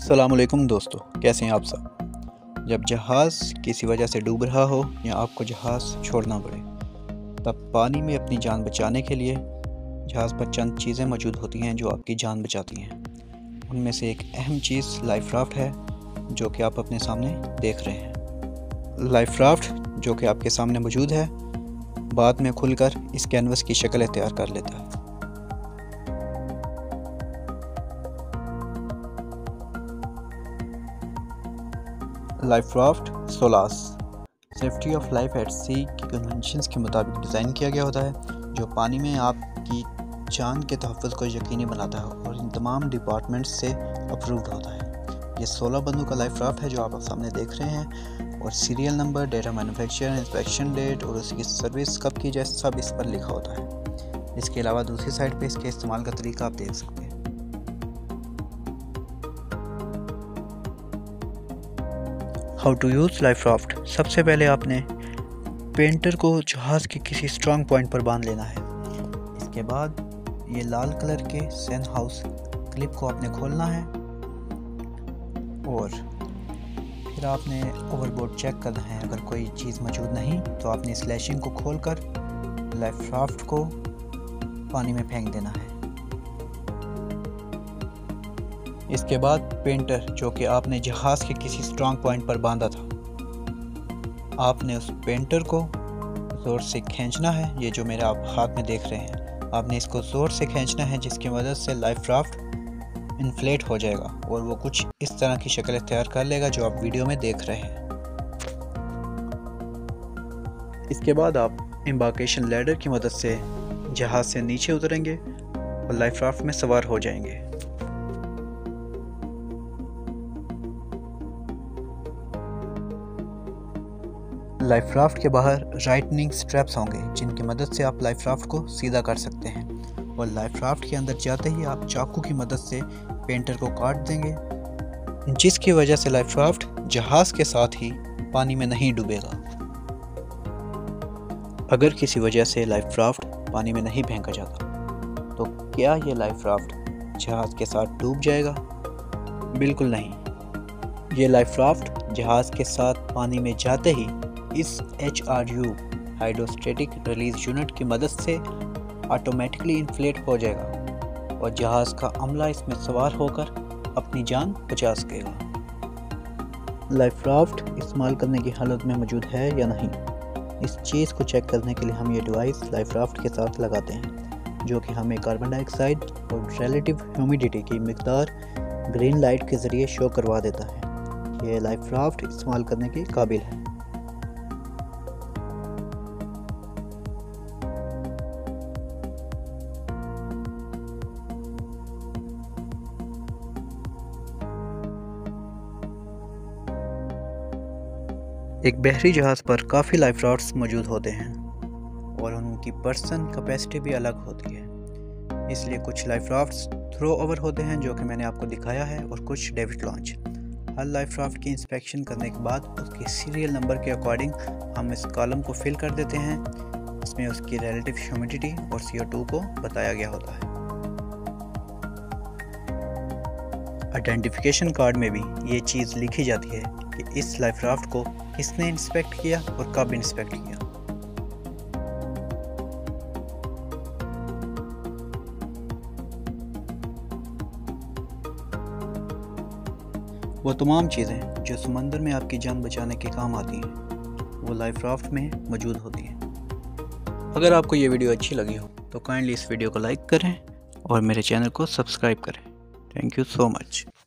अस्सलामुअलैकुम दोस्तों, कैसे हैं आप सब। जब जहाज़ किसी वजह से डूब रहा हो या आपको जहाज़ छोड़ना पड़े, तब पानी में अपनी जान बचाने के लिए जहाज़ पर चंद चीज़ें मौजूद होती हैं जो आपकी जान बचाती हैं। उनमें से एक अहम चीज़ लाइफ राफ्ट है, जो कि आप अपने सामने देख रहे हैं। लाइफ राफ्ट जो कि आपके सामने मौजूद है, बाद में खुलकर इस कैनवस की शक्ल इख्तियार कर लेता है। Life raft SOLAS safety of life at sea की कन्वेंशंस के मुताबिक डिज़ाइन किया गया होता है, जो पानी में आपकी जान के तहफ़्फ़ुज़ को यकीनी बनाता है और इन तमाम डिपार्टमेंट्स से अप्रूव्ड होता है। ये 16 बंदों का लाइफ राफ्ट है जो आप सामने देख रहे हैं, और serial number, data manufacture, inspection date और उसकी सर्विस कब की जाए सब इस पर लिखा होता है। इसके अलावा दूसरी साइड पर इसके इस्तेमाल का तरीका आप देख सकते हैं। How to use life raft. सबसे पहले आपने पेंटर को जहाज़ के किसी स्ट्रॉन्ग पॉइंट पर बांध लेना है। इसके बाद ये लाल कलर के सेन हाउस क्लिप को आपने खोलना है और फिर आपने ओवरबोर्ड चेक करना है। अगर कोई चीज़ मौजूद नहीं तो आपने स्लैशिंग को खोलकर लाइफ राफ्ट को पानी में फेंक देना है। इसके बाद पेंटर जो कि आपने जहाज़ के किसी स्ट्रॉन्ग पॉइंट पर बांधा था, आपने उस पेंटर को ज़ोर से खींचना है। ये जो मेरे आप हाथ में देख रहे हैं, आपने इसको ज़ोर से खींचना है, जिसकी मदद से लाइफ राफ्ट इन्फ्लेट हो जाएगा और वो कुछ इस तरह की शक्ल इख्तियार कर लेगा जो आप वीडियो में देख रहे हैं। इसके बाद आप एम्बार्केशन लैडर की मदद से जहाज़ से नीचे उतरेंगे और लाइफ राफ्ट में सवार हो जाएंगे। लाइफ राफ्ट के बाहर राइटनिंग स्ट्रैप्स होंगे, जिनकी मदद से आप लाइफ राफ्ट को सीधा कर सकते हैं, और लाइफ राफ्ट के अंदर जाते ही आप चाकू की मदद से पेंटर को काट देंगे, जिसकी वजह से लाइफ राफ्ट जहाज़ के साथ ही पानी में नहीं डूबेगा। अगर किसी वजह से लाइफ राफ्ट पानी में नहीं फेंका जाता तो क्या ये लाइफ राफ्ट जहाज़ के साथ डूब जाएगा? बिल्कुल नहीं। ये लाइफ राफ्ट जहाज़ के साथ पानी में जाते ही इस HRU हाइड्रोस्टैटिक रिलीज यूनिट की मदद से ऑटोमेटिकली इन्फ्लेट हो जाएगा और जहाज़ का अमला इसमें सवार होकर अपनी जान बचा सकेगा। लाइफ राफ्ट इस्तेमाल करने की हालत में मौजूद है या नहीं, इस चीज़ को चेक करने के लिए हम ये डिवाइस लाइफ राफ्ट के साथ लगाते हैं, जो कि हमें कार्बन डाइऑक्साइड और रिलेटिव ह्यूमिडिटी की मिकदार ग्रीन लाइट के ज़रिए शो करवा देता है। ये लाइफ राफ्ट इस्तेमाल करने के काबिल है। एक बहरी जहाज़ पर काफ़ी लाइफ राफ्ट्स मौजूद होते हैं और उनकी पर्सन कैपेसिटी भी अलग होती है, इसलिए कुछ लाइफ राफ्ट्स थ्रो ओवर होते हैं जो कि मैंने आपको दिखाया है, और कुछ डेविड लॉन्च। हर लाइफ राफ्ट की इंस्पेक्शन करने के बाद उसके सीरियल नंबर के अकॉर्डिंग हम इस कॉलम को फिल कर देते हैं। इसमें उसकी रिलेटिव ह्यूमिडिटी और CO2 को बताया गया होता है। आइडेंटिफिकेशन कार्ड में भी ये चीज़ लिखी जाती है कि इस लाइफ राफ्ट को किसने इंस्पेक्ट किया और कब इंस्पेक्ट किया। वो तमाम चीज़ें जो समंदर में आपकी जान बचाने के काम आती हैं, वो लाइफ राफ्ट में मौजूद होती हैं। अगर आपको ये वीडियो अच्छी लगी हो तो काइंडली इस वीडियो को लाइक करें और मेरे चैनल को सब्सक्राइब करें। Thank you so much.